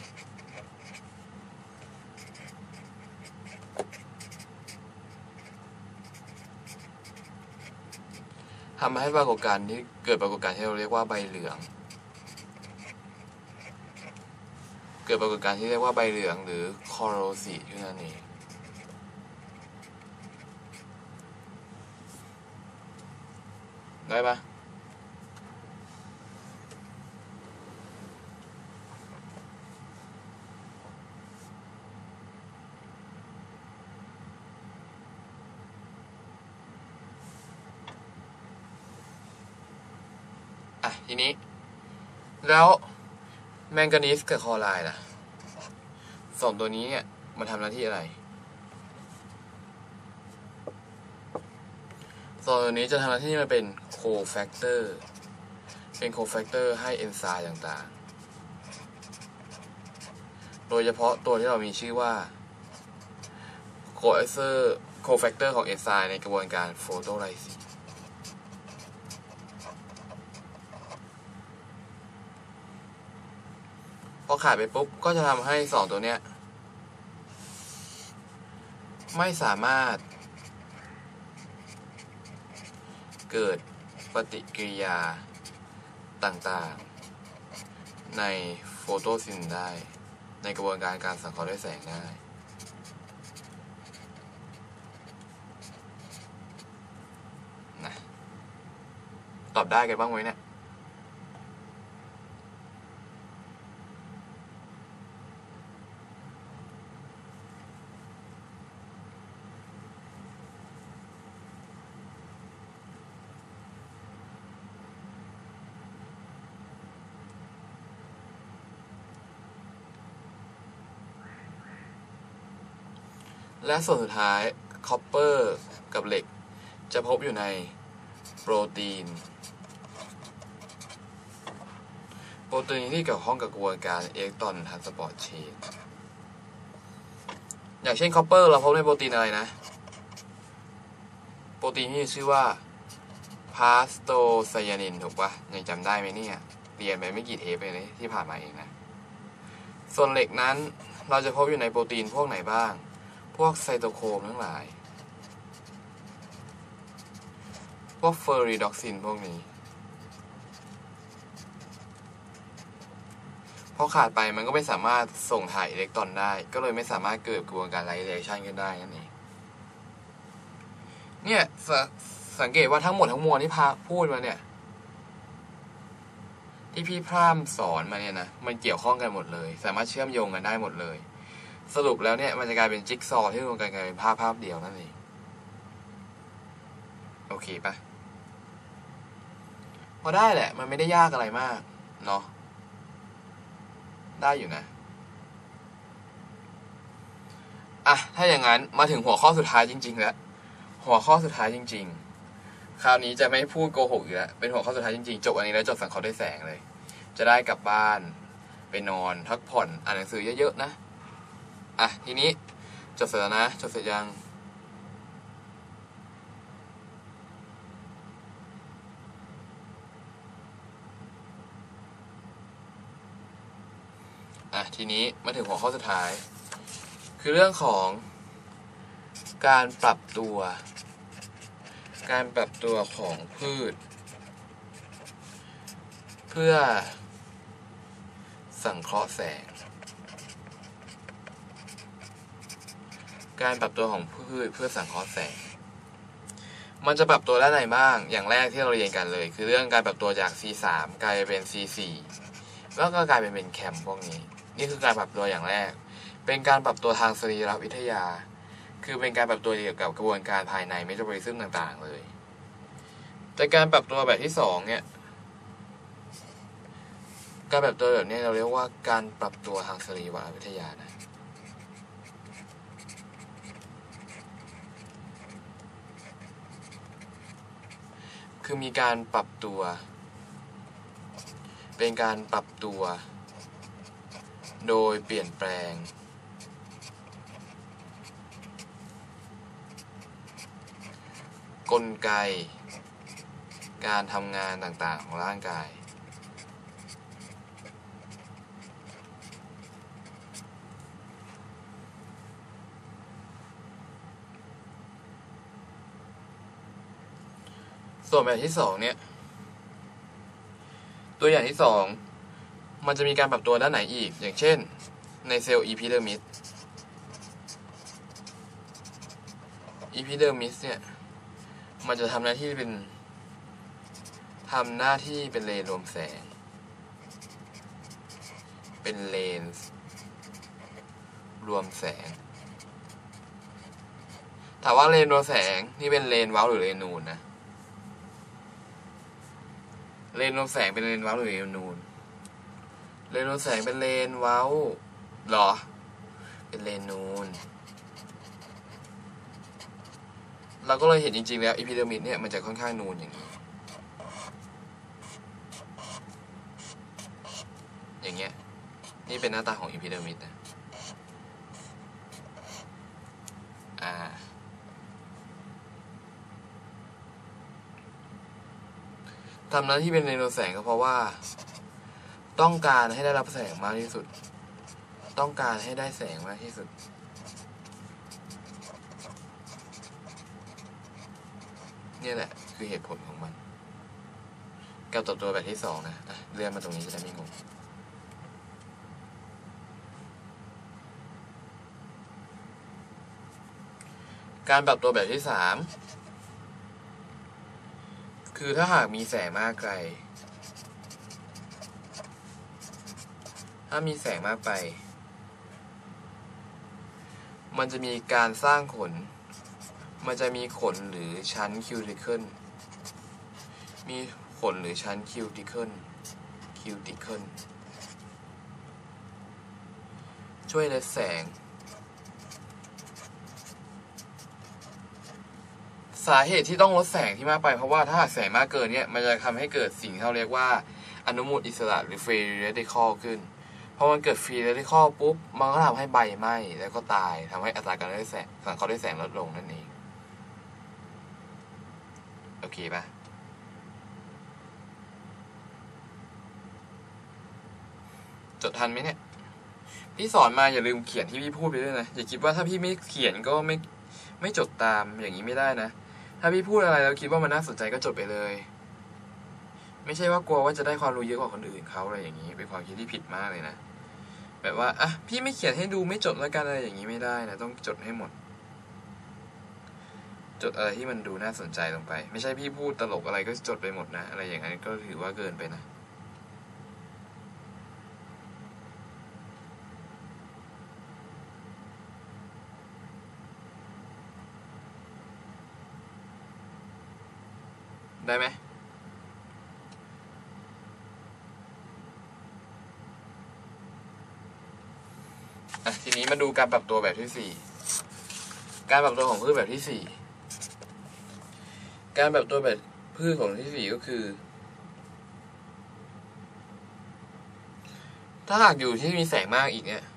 A: ทำให้ปรากฏการณ์ที่เกิดปรากฏการณ์ที่เราเรียกว่าใบเหลืองหรือคลอโรซิสนั่นเองได้ปะทีนี้แล้วแมงกานีสกับคลอไรด์ล่ะสองตัวนี้เนี่ยมันทำหน้าที่อะไรสองตัวนี้จะทำหน้าที่มันเป็นโคแฟกเตอร์ให้เอนไซม์ต่างๆโดยเฉพาะตัวที่เรามีชื่อว่าโคแฟกเตอร์ของเอนไซม์ในกระบวนการโฟโตไลซิสพอขาดไปปุ๊บก็จะทำให้สองตัวเนี้ยไม่สามารถเกิดปฏิกิริยาต่างๆในโฟโตซินได้ในกระบวนการสังเคราะห์ด้วยแสงได้นะตอบได้กันบ้างไหมเนี่ยและส่วนสุดท้ายคอปเปอร์กับเหล็กจะพบอยู่ในโปรตีนที่เกี่ยวข้องกับกระบวนการอิเล็กตรอนทรานสปอร์ตเชนอย่างเช่นคอปเปอร์เราพบในโปรตีนอะไรนะโปรตีนที่ชื่อว่าพาสโตไซยานินถูกปะยังจำได้ไหมเนี่ยเรียนไปไม่กี่เทปเลยที่ผ่านมาเองนะส่วนเหล็กนั้นเราจะพบอยู่ในโปรตีนพวกไหนบ้างพวกไซโตโครมทั้งหลายพวกเฟอริดอกซินพวกนี้พอขาดไปมันก็ไม่สามารถส่งถ่ายอิเล็กตรอนได้ก็เลยไม่สามารถเกิดกระบวนการไลเซชันขึ้นได้นั่นเองเนี่ยสังเกตว่าทั้งหมดทั้งมวลที่พูดมาเนี่ยที่พี่พร่ำสอนมาเนี่ยนะมันเกี่ยวข้องกันหมดเลยสามารถเชื่อมโยงกันได้หมดเลยสรุปแล้วเนี่ยมันจะกลายเป็นจิ๊กซอว์ที่รวมกันกลายเป็นภาพเดียวนั่นเองโอเคปะพอได้แหละมันไม่ได้ยากอะไรมากเนาะได้อยู่นะถ้าอย่างนั้นมาถึงหัวข้อสุดท้ายจริงๆแล้วหัวข้อสุดท้ายจริงๆคราวนี้จะไม่พูดโกหกอีกแล้วเป็นหัวข้อสุดท้ายจริงๆจบอันนี้แล้วจบสังเคราะห์ด้วยแสงเลยจะได้กลับบ้านไปนอนพักผ่อนอ่านหนังสือเยอะๆนะทีนี้จบเสร็จแล้วนะจบเสร็จยังทีนี้มาถึงหัวข้อสุดท้ายคือเรื่องของการปรับตัวของพืชเพื่อสังเคราะห์แสงการปรับตัวของพืชเพื่อสังเคราะห์แสงมันจะปรับตัวได้ไหนบ้างอย่างแรกที่เราเรียนกันเลยคือเรื่องการปรับตัวจาก C3 กลายเป็น C4 แล้วก็กลายเป็นแคมพวกนี้นี่คือการปรับตัวอย่างแรกเป็นการปรับตัวทางสรีรวิทยาคือเป็นการปรับตัวเกี่ยวกับกระบวนการภายในเมตาบอลิซึมต่างๆเลยแต่การปรับตัวแบบที่2เนี่ยการปรับตัวแบบนี้เราเรียกว่าการปรับตัวทางสรีรวิทยานะคือมีการปรับตัวเป็นการปรับตัวโดยเปลี่ยนแปลงกลไกการทำงานต่างๆของร่างกายส่วนแบบที่สองเนี่ยตัวอย่างที่สองมันจะมีการปรับตัวด้านไหนอีกอย่างเช่นในเซลล์อีพิเดอร์มิสเนี่ยมันจะทำหน้าที่เป็นเลนรวมแสงเป็นเลนส์รวมแสงถามว่าเลนรวมแสงนี่เป็นเลนเว้าหรือเลนนูนนะเลนรวมแสงเป็นเลนเว้าหรือเลนนูนเลนรวมแสงเป็นเลนเว้าหรอเป็นเลนนูนเราก็เลยเห็นจริงๆแล้วอีพิเดอร์มิดเนี่ยมันจะค่อนข้างนูนอย่างนี้อย่างเงี้ยนี่เป็นหน้าตาของอีพิเดอร์มิดนะทำหน้าที่เป็นเลนรวมแสงก็เพราะว่าต้องการให้ได้รับแสงมากที่สุดต้องการให้ได้แสงมากที่สุดนี่แหละคือเหตุผลของมันกับตัวแบบที่สองนะเลื่อนมาตรงนี้จะได้ไม่งงการปรับตัวแบบที่สามคือถ้าหากมีแสงมากไกลถ้ามีแสงมากไปมันจะมีการสร้างขนมันจะมีขนหรือชั้นคิวติเคิลมีขนหรือชั้นคิวติเคิลช่วยลดแสงสาเหตุที่ต้องลดแสงที่มากไปเพราะว่าถ้าหากแสงมากเกินเนี่ยมันจะทำให้เกิดสิ่งที่เราเรียกว่าอนุมูลอิสระหรือฟรีเรดิคอลขึ้นพอมันเกิดฟรีเรดิคอลปุ๊บมันก็ทำให้ใบไหม้แล้วก็ตายทำให้อัตราการได้แสงสังเคราะห์ด้วยแสงลดลงนั่นเองโอเคปะจดทันไหมเนี่ยพี่สอนมาอย่าลืมเขียนที่พี่พูดไปด้วยนะอย่าคิดว่าถ้าพี่ไม่เขียนก็ไม่จดตามอย่างนี้ไม่ได้นะถ้าพี่พูดอะไรแล้วคิดว่ามันน่าสนใจก็จดไปเลยไม่ใช่ว่ากลัวว่าจะได้ความรู้เยอะกว่าคนอื่นเขาอะไรอย่างนี้เป็นความคิดที่ผิดมากเลยนะแบบว่าอ่ะพี่ไม่เขียนให้ดูไม่จดแล้วกันอะไรอย่างนี้ไม่ได้นะต้องจดให้หมดจดอะไรที่มันดูน่าสนใจลงไปไม่ใช่พี่พูดตลกอะไรก็จดไปหมดนะอะไรอย่างนั้นก็ถือว่าเกินไปนะได้ไหมทีนี้มาดูการปรับตัวแบบที่สี่การปรับตัวของพืชแบบที่สี่การปรับตัวแบบพืชของที่สี่ก็คือถ้าหากอยู่ที่มีแสงมากอีกเนี่ย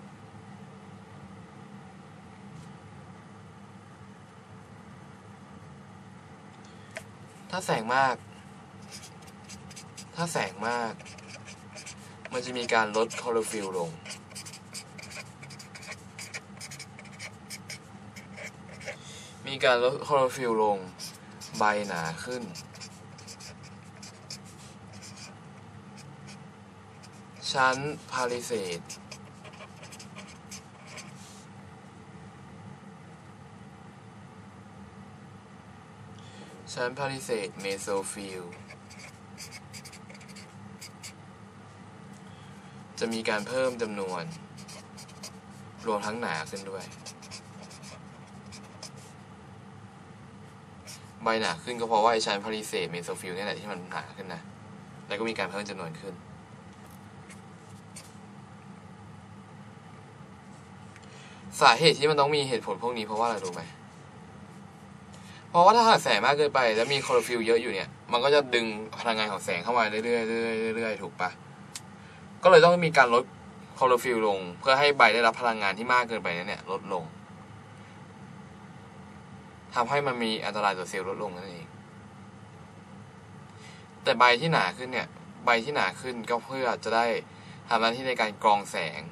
A: ถ้าแสงมากมันจะมีการลดคลอโรฟิลลงใบหนาขึ้นชั้นพาลิเซดเมโซฟิลจะมีการเพิ่มจำนวนรวมทั้งหนาขึ้นด้วยใบหนาขึ้นก็เพราะว่าไอชั้นพาลิเซดเมโซฟิลนี่แหละที่มันหนาขึ้นนะแล้วก็มีการเพิ่มจำนวนขึ้นสาเหตุที่มันต้องมีเหตุผลพวกนี้เพราะว่าอะไรรู้ไหมเพราะว่าถ้าหากแสงมากเกินไปแล้วมีคลอโรฟิลเยอะอยู่เนี่ยมันก็จะดึงพลังงานของแสงเข้ามาเรื่อยๆถูกปะก็เลยต้องมีการลดคลอโรฟิลลงเพื่อให้ใบได้รับพลังงานที่มากเกินไปนั้นเนี่ยลดลงทำให้มันมีอันตรายต่อเซลล์ลดลงนั่นเองแต่ใบที่หนาขึ้นเนี่ยใบที่หนาขึ้นก็เพื่อจะได้ทำหน้าที่ในการกรองแสง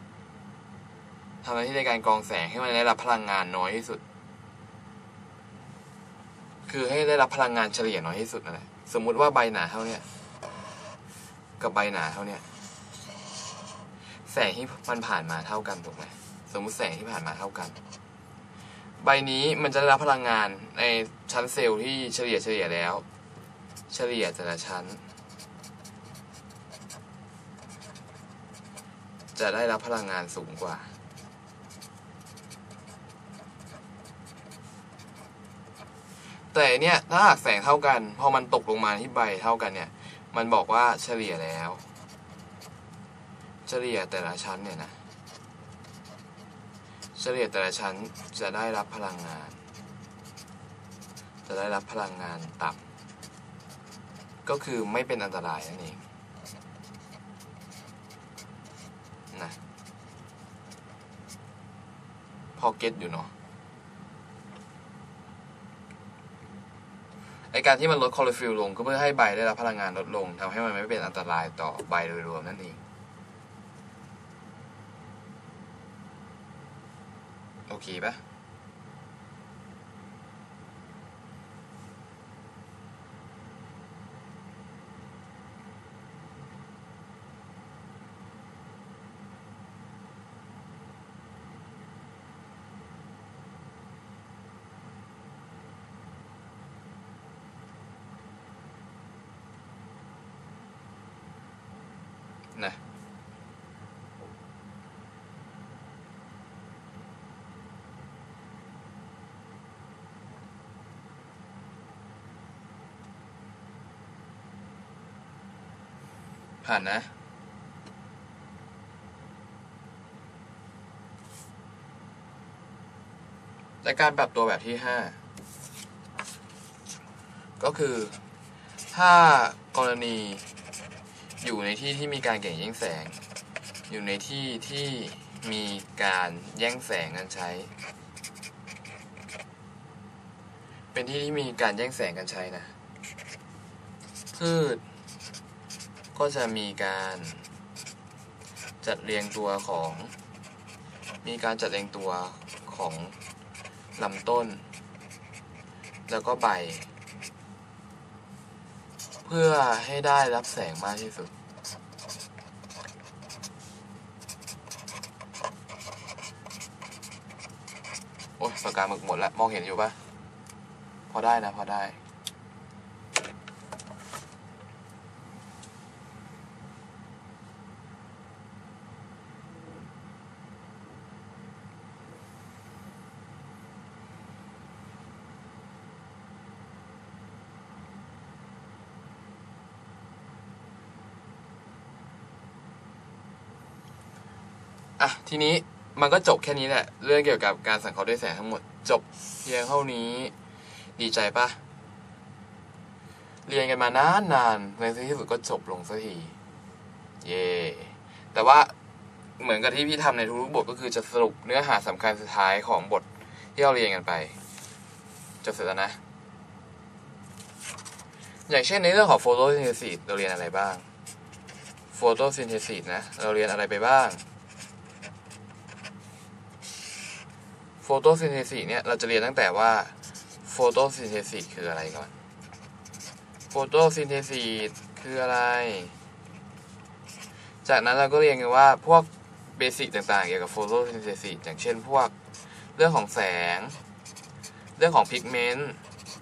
A: ให้มันได้รับพลังงานน้อยที่สุดคือให้ได้รับพลังงานเฉลี่ยน้อยที่สุดนั่นแหละสมมุติว่าใบหนาเท่าเนี้ยกับใบหนาเท่าเนี้ยแสงที่มันผ่านมาเท่ากันถูกไหมสมมุติแสงที่ผ่านมาเท่ากันใบนี้มันจะได้รับพลังงานในชั้นเซลล์ที่เฉลี่ยแล้วเฉลี่ยแต่ละชั้นจะได้รับพลังงานสูงกว่าแต่เนี่ยถ้าหากแสงเท่ากันพอมันตกลงมาที่ใบเท่ากันเนี่ยมันบอกว่าเฉลี่ยแล้วเฉลี่ยแต่ละชั้นเนี่ยนะเฉลี่ยแต่ละชั้นจะได้รับพลังงานต่ำก็คือไม่เป็นอันตรายนั่นเองนะพอเก็ตอยู่เนาะไอการที่มันลดคลอโรฟิลลงก็เพื่อให้ใบได้รับพลังงานลดลงทำให้มันไม่เป็นอันตรายต่อใบโดยรวมนั่นเองโอเคปะนะผ่านนะและการปรับตัวแบบที่5ก็คือถ้ากรณีอยู่ในที่ที่มีการแข่งแย่งแสงอยู่ในที่ที่มีการแย่งแสงกันใช้เป็นที่ที่มีการแย่งแสงกันใช้นะพืชก็จะมีการจัดเรียงตัวของลำต้นแล้วก็ใบเพื่อให้ได้รับแสงมากที่สุดโอ้ยปากกาหมึกหมดแล้วมองเห็นอยู่ปะพอได้นะพอได้อ่ะทีนี้มันก็จบแค่นี้แหละเรื่องเกี่ยวกับการสังเคราะห์ด้วยแสงทั้งหมดจบเพียงเท่านี้ดีใจปะเรียนกันมานานในที่สุดก็จบลงสักทีเย่แต่ว่าเหมือนกับที่พี่ทำในทุกๆบทก็คือจะสรุปเนื้อหาสำคัญสุดท้ายของบทที่เราเรียนกันไปจบเสร็จแล้วนะอย่างเช่นในเรื่องของโฟโตซินเทซิสเราเรียนอะไรบ้างโฟโตซินเทซิสนะเราเรียนอะไรไปบ้างโฟโตซินเทซิสเนี่ยเราจะเรียนตั้งแต่ว่าโฟโตซินเทซิสคืออะไรก่อนโฟโตซินเทซิสคืออะไรจากนั้นเราก็เรียนกันว่าพวกเบสิกต่างๆเกี่ยวกับโฟโตซินเทซิสอย่างเช่นพวกเรื่องของแสงเรื่องของพิกเมนต์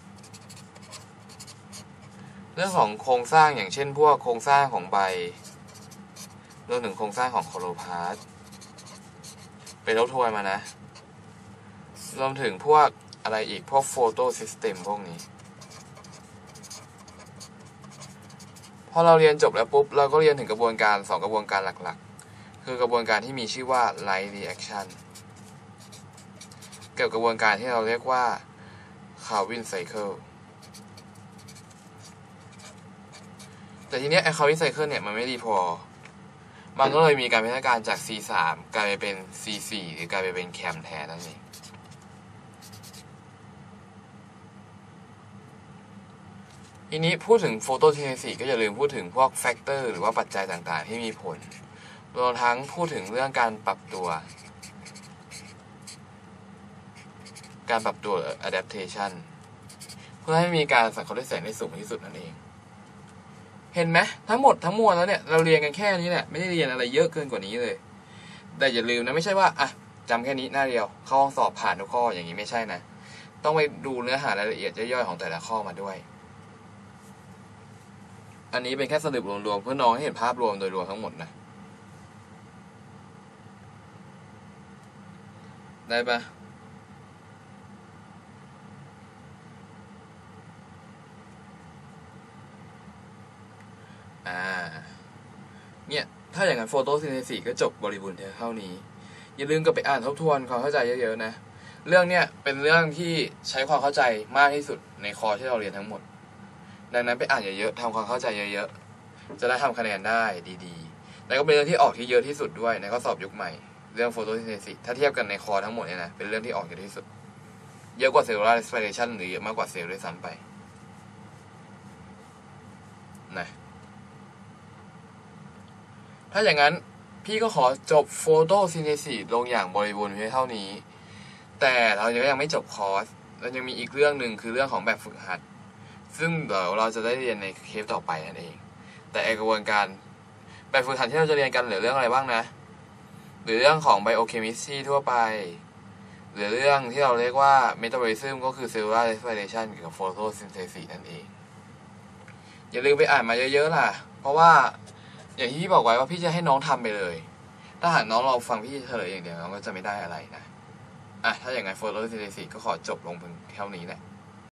A: เรื่องของโครงสร้างอย่างเช่นพวกโครงสร้างของใบรวมถึงโครงสร้างของโคโลพาสไปทบทวนมานะรวมถึงพวกอะไรอีกพวกโฟโตซิสเต็มพวกนี้พอเราเรียนจบแล้วปุ๊บเราก็เรียนถึงกระบวนการ2กระบวนการหลักๆคือกระบวนการที่มีชื่อว่า Light Reaction เกี่ยวกับกระบวนการที่เราเรียกว่า Calvin Cycle แต่ทีนี้ไอ้ Calvin Cycle เนี่ยมันไม่ดีพอมันก็เลยมีการพัฒนาการจาก C3 กลายไปเป็น C4 หรือกลายไปเป็นแคมแทนนั่นเองทีนี้พูดถึงโฟโตซินเทซิสก็อย่าลืมพูดถึงพวกแฟกเตอร์หรือว่าปัจจัยต่างๆที่มีผลรวมทั้งพูดถึงเรื่องการปรับตัว adaptation เพื่อให้มีการสังเคราะห์ด้วยแสงได้สูงที่สุดนั่นเองเห็นไหมทั้งหมดทั้งมวลแล้วเนี่ยเราเรียนกันแค่นี้แหละไม่ได้เรียนอะไรเยอะเกินกว่านี้เลยแต่อย่าลืมนะไม่ใช่ว่าอ่ะจำแค่นี้หน้าเดียวเข้าห้องสอบผ่านทุกข้ออย่างนี้ไม่ใช่นะต้องไปดูเนื้อหารายละเอียดย่อยๆของแต่ละข้อมาด้วยอันนี้เป็นแค่สรุปรวมๆเพื่อน้องให้เห็นภาพรวมโดยรวมทั้งหมดนะได้ปะเนี่ยถ้าอย่างนั้นโฟโตซินเทซิสก็จบบริบูรณ์เท่านี้อย่าลืมกลับไปอ่านทบทวนความเข้าใจเยอะๆนะเรื่องเนี้ยเป็นเรื่องที่ใช้ความเข้าใจมากที่สุดในคอร์สที่เราเรียนทั้งหมดดังนั้นไปอ่านเยอะๆทำความเข้าใจเยอะๆจะได้ทำคะแนนได้ดีๆแล้วก็เป็นเรื่องที่ออกที่เยอะที่สุดด้วยในข้อสอบยุคใหม่เรื่องโฟโตซินเทซิสถ้าเทียบกันในคอร์สทั้งหมดเนี่ยนะเป็นเรื่องที่ออกเยอะที่สุดเยอะกว่าเซลลูลาร์เรสปิเรชันหรือเยอะมากกว่าเซลล์ด้วยซ้ำไปนะถ้าอย่างนั้นพี่ก็ขอจบโฟโตซินเทซิสลงอย่างบริบูรณ์เพียงเท่านี้แต่เรายังไม่จบคอร์สเรายังมีอีกเรื่องหนึ่งคือเรื่องของแบบฝึกหัดซึ่งเดี๋ยวเราจะได้เรียนในเคสต่อไปนั่นเองแต่กระบวนการแบบฝึกหัดที่เราจะเรียนกันเหลือเรื่องอะไรบ้างนะหรือเรื่องของไบโอเคมิสตรีทั่วไปหรือเรื่องที่เราเรียกว่าเมตาบอลิซึมก็คือเซลลูลาร์เรสปิเรชันกับโฟโตซินเทซิสนั่นเองอย่าลืมไปอ่านมาเยอะๆล่ะเพราะว่าอย่างที่พี่บอกไว้ว่าพี่จะให้น้องทำไปเลยถ้าหากน้องเราฟังพี่เฉลยอย่างเดียวน้องก็จะไม่ได้อะไรนะถ้าอย่างนั้นโฟโตซินเทซิสก็ขอจบลงเพียงเท่านี้แหละ